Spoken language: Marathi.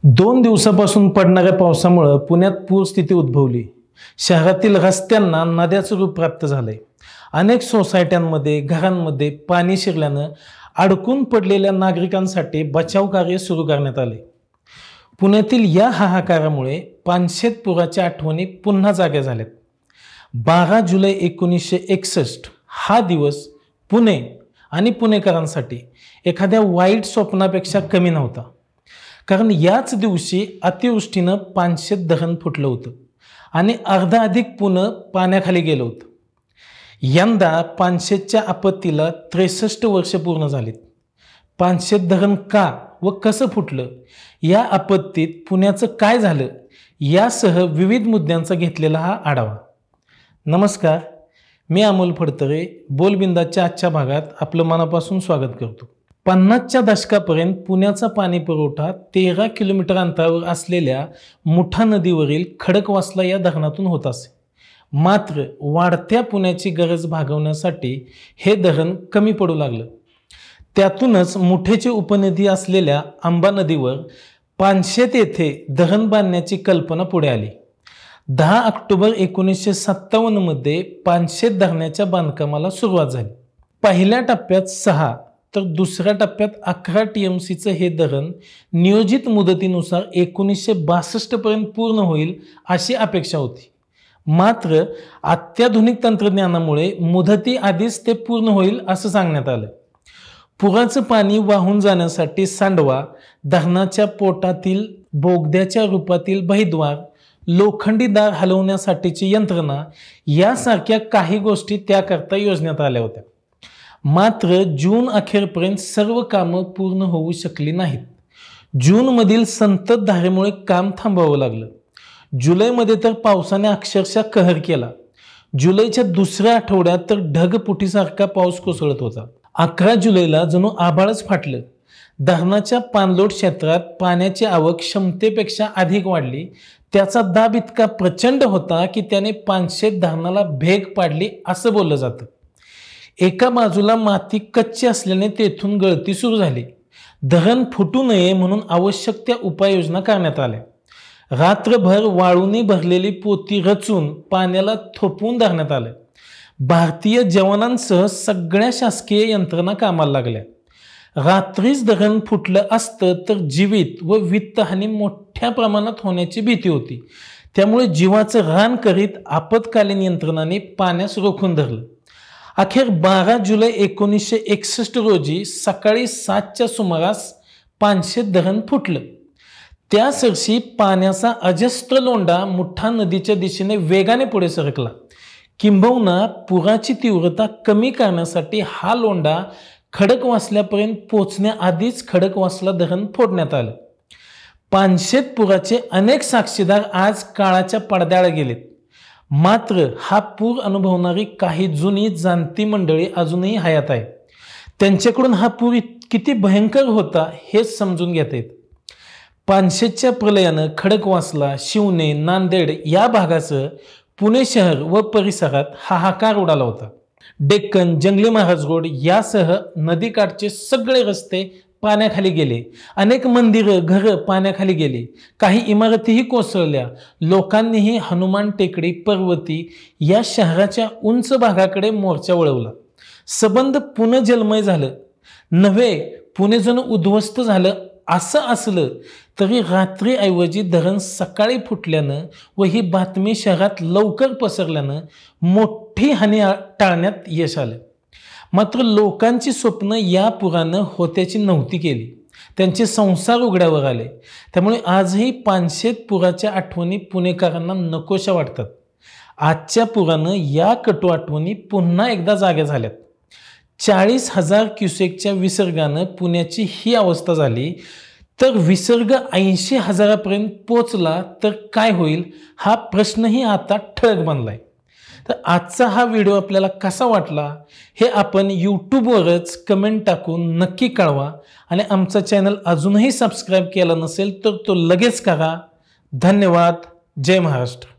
2 दिवसापासून पडणाऱ्या पावसामुळे पुण्यात पूरस्थिती उद्भवली। शहरातील रस्त्यांना नद्याचं रूप प्राप्त झाले। अनेक सोसायट्यांमध्ये घरांमध्ये पाणी शिरल्याने अडकून पडलेल्या नागरिकांसाठी बचाव कार्य सुरू करण्यात आले। पुण्यातील या हाहाकारामुळे पानशेत पुराच्या आठवणी पुन्हा जाग्या झाल्यात। 12 जुलै 1961 हा दिवस पुणे आणि पुणेकरांसाठी एखाद्या वाईट स्वप्नापेक्षा कमी नव्हता। कारण याच दिवशी अतिवृष्टीने पानशेत धरण फुटलं होतं आणि अर्धाधिक पुणे पाण्याखाली गेलं होतं। यंदा पानशेतच्या आपत्तीला 63 वर्ष पूर्ण झालीत। पानशेत धरण का व कसं फुटलं, या आपत्तीत पुण्याचं काय झालं, यासह विविध मुद्द्यांचा घेतलेला हा आढावा। नमस्कार, मी अमोल फडतरे बोलबिंदाच्या आजच्या भागात आपलं मनापासून स्वागत करतो। 50च्या दशकापर्यंत पुण्याचा पाणी पुरवठा 13 किलोमीटर अंतरावर असलेल्या मुठा नदीवरील खडकवासला या धरणातून होत असे। मात्र वाढत्या पुण्याची गरज भागवण्यासाठी हे धरण कमी पडू लागलं। त्यातूनच मुठेची उपनदी असलेल्या आंबा नदीवर पानशेत येथे धरण बांधण्याची कल्पना पुढे आली। 10 ऑक्टोबर 1957 मध्ये पानशेत धरणाच्या बांधकामाला सुरुवात झाली। पहिल्या टप्प्यात 6 तर दुसऱ्या टप्प्यात 11 टीएमसीचं हे धरण नियोजित मुदतीनुसार 1962 पर्यंत पूर्ण होईल अशी अपेक्षा होती। मात्र अत्याधुनिक तंत्रज्ञानामुळे मुदती आधीच ते पूर्ण होईल असं सांगण्यात आलं। पुराचं पाणी वाहून जाण्यासाठी सांडवा, धरणाच्या पोटातील बोगद्याच्या रूपातील बहिद्वार, लोखंडी दार हलवण्यासाठीची यंत्रणा यासारख्या काही गोष्टी त्याकरता योजण्यात आल्या होत्या। मात्र जून अखेरपर्यंत सर्व कामं पूर्ण होऊ शकली नाहीत। जूनमधील संततधारेमुळे काम थांबवावं लागलं। जुलैमध्ये तर पावसाने अक्षरशः कहर केला। जुलैच्या दुसऱ्या आठवड्यात तर ढगफुटीसारखा पाऊस कोसळत होता। 11 जुलैला जणू आभाळच फाटलं। धरणाच्या पाणलोट क्षेत्रात पाण्याची आवक क्षमतेपेक्षा अधिक वाढली। त्याचा दाब इतका प्रचंड होता की त्याने पानशेत धरणाला भेग पाडली असं बोललं जातं। एका बाजूला माती कच्ची असल्याने तेथून गळती सुरू झाली। धरण फुटू नये म्हणून आवश्यक त्या उपाययोजना करण्यात आल्या। रात्रभर वाळूने भरलेली पोती रचून पाण्याला थोपवून धरण्यात आलं। भारतीय जवानांसह सगळ्या शासकीय यंत्रणा कामाला लागल्या। रात्रीच धरण फुटलं असतं तर जीवित व वित्तहानी मोठ्या प्रमाणात होण्याची भीती होती। त्यामुळे जीवाचं रान करीत आपत्कालीन यंत्रणाने पाण्यास रोखून धरलं। अखेर 12 जुलै 1961 रोजी सकाळी 7च्या सुमारास पानशेत धरण फुटलं। त्या वर्षी पाण्याचा अजस्त्र लोंढा मुठा नदीच्या दिशेने वेगाने पुढे सरकला। किंबहुना पुराची तीव्रता कमी करण्यासाठी हा लोंढा खडकवासल्यापर्यंत पोहोचण्याआधीच खडकवासला धरण फोडण्यात आलं। पानशेत पुराचे अनेक साक्षीदार आज काळाच्या पडद्याआड गेलेत। मात्र हा पूर अनुभवणारी काही जुनी जाणती मंडळी अजूनही हयात आहे। त्यांच्याकडून हा पूर किती भयंकर होता हे समजून घेता येतं। पानशेतच्या प्रलयानं खडकवासला, शिवणे, नांदेड या भागासह पुणे शहर व परिसरात हाहाकार उडाला होता। डेक्कन, जंगली महाराज रोड यासह नदीकाठचे सगळे रस्ते पाण्याखाली गेले। अनेक मंदिरं, घरं पाण्याखाली गेली। काही इमारतीही कोसळल्या। लोकांनीही हनुमान टेकडी, पर्वती या शहराच्या उंच भागाकडे मोर्चा वळवला। सबंध पुणे जलमय झालं नव्हे, पुणे जणू उद्ध्वस्त झालं असं असलं तरी रात्रीऐवजी धरण सकाळी फुटल्यानं व ही बातमी शहरात लवकर पसरल्यानं मोठी हानी टाळण्यात यश आलं। मात्र लोकांची स्वप्न या पुरानं होत्याची नव्हती केली। त्यांचे संसार उघड्यावर आले। त्यामुळे आजही पानशेत पुराच्या आठवणी पुणेकरांना नकोशा वाटतात। आजच्या पुरानं या कटू आठवणी पुन्हा एकदा जाग्या झाल्यात। 40,000 क्युसेकच्या विसर्गानं पुण्याची ही अवस्था झाली तर विसर्ग 80,000 पर्यंत पोचला तर काय होईल, हा प्रश्नही आता ठळक बनलाय। तर आजचा हा व्हिडिओ आपल्याला कसा वाटला हे आपण यूट्यूबवरच कमेंट टाकून नक्की कळवा आणि आमचा चॅनल अजूनही सबस्क्राईब केला नसेल तर तो लगेच करा। धन्यवाद। जय महाराष्ट्र।